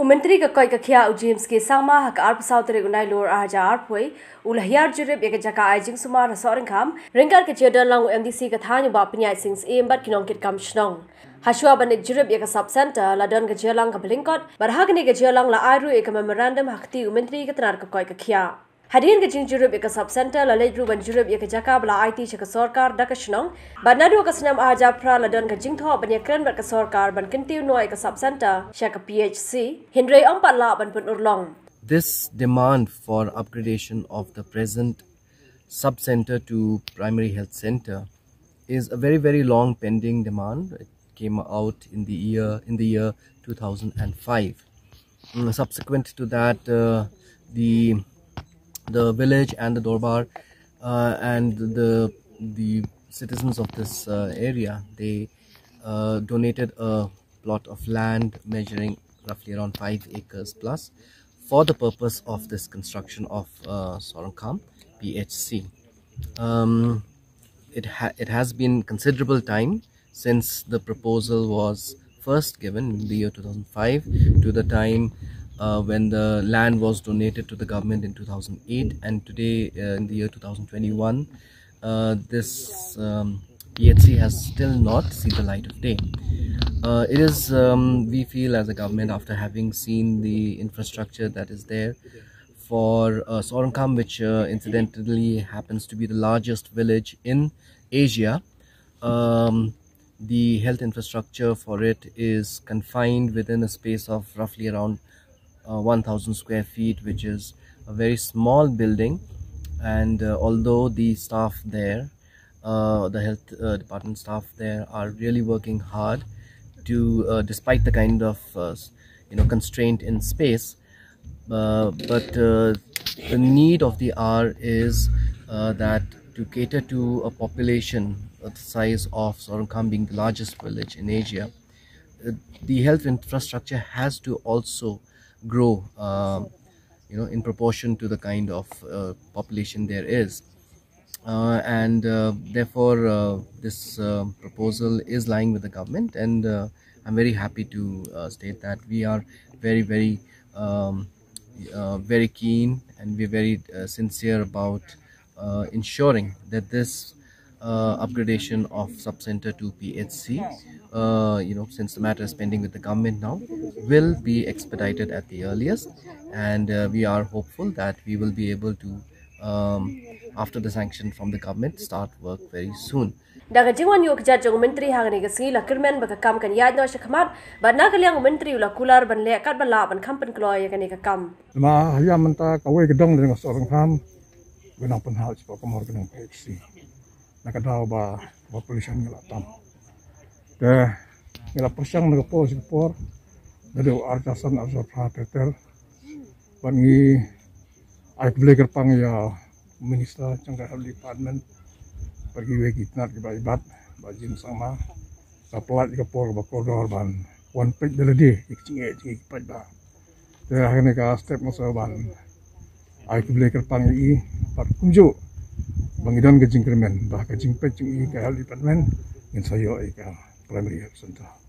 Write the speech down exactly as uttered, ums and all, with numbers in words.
Umentri ka koi ka khia u James ke sama hak arp south re unai lor aja arpoi ulahyar jurib ek jaka ajing sumar soring kham ringar ke chedan lang M D C ka thani ba pnya sings em bat kinong kit kam shnong haswa ban jurib ek sub center ladon ka jelang ka blinkot barhagni ka jelang la airu ek memorandum hakti umentri ka trar ka koi ka khia Hadin ke jing jurub ek sub center la lej ruban jurub ek jaka bla I T chaka sarkar da kashnong banadu ka snam aja pra la don ka jing tho ban yakran bar ka sarkar ban kintiu no ek sub center shaka P H C hindre am palla ban pun urlong. This demand for upgradation of the present sub center to primary health center is a very very long pending demand. It came out in the year in the year two thousand five. Mm, subsequent to that, uh, the the village and the Dorbar uh, and the the citizens of this uh, area, they uh, donated a plot of land measuring roughly around five acres plus for the purpose of this construction of uh, Sorongkham P H C. Um, it, ha it has been considerable time since the proposal was first given in the year two thousand five to the time Uh, when the land was donated to the government in two thousand eight, and today uh, in the year two thousand twenty-one, uh, this um, P H C has still not seen the light of day. Uh, it is, um, we feel as a government, after having seen the infrastructure that is there for uh, Sorongkham, which uh, incidentally happens to be the largest village in Asia, um, the health infrastructure for it is confined within a space of roughly around Uh, one thousand square feet, which is a very small building. And uh, although the staff there, uh, the health uh, department staff there, are really working hard to, uh, despite the kind of uh, you know constraint in space, uh, but uh, the need of the hour is uh, that to cater to a population of the size of Sorongkham, being the largest village in Asia, uh, the health infrastructure has to also grow uh, you know in proportion to the kind of uh, population there is, uh, and uh, therefore uh, this uh, proposal is lying with the government, and uh, I'm very happy to uh, state that we are very very um, uh, very keen, and we're very uh, sincere about uh, ensuring that this uh, upgradation of sub center to P H C, uh, you know since the matter is pending with the government now, will be expedited at the earliest, and uh, we are hopeful that we will be able to, um, after the sanction from the government, start work very soon. Daga jiwan yok jajong menteri hangani gasi la kirmen baka kam kan yad no shakmat badna kalyang menteri ula kular ban le kat ban la ban kampen kloy yakani ka kam ma ya manta kawai gedong dengan Sorongkham benang penhal sipa komor benang P H C nakadaw ba population ngala tam de ngala persang naga po sipor dado artasan arsa prateter bangi ay bleger pang ya minister changga health department pergi wegitnat ke baibat bajin sama saplat ke por ba koridor ban one page dalade ikcinge ikcinge pat ba de akhirnya ka step masa ban ay bleger pang i par kunjo bangidon ke jingkremen bah ke jingpet jing i ke health department ngin sayo ai ka primary health center.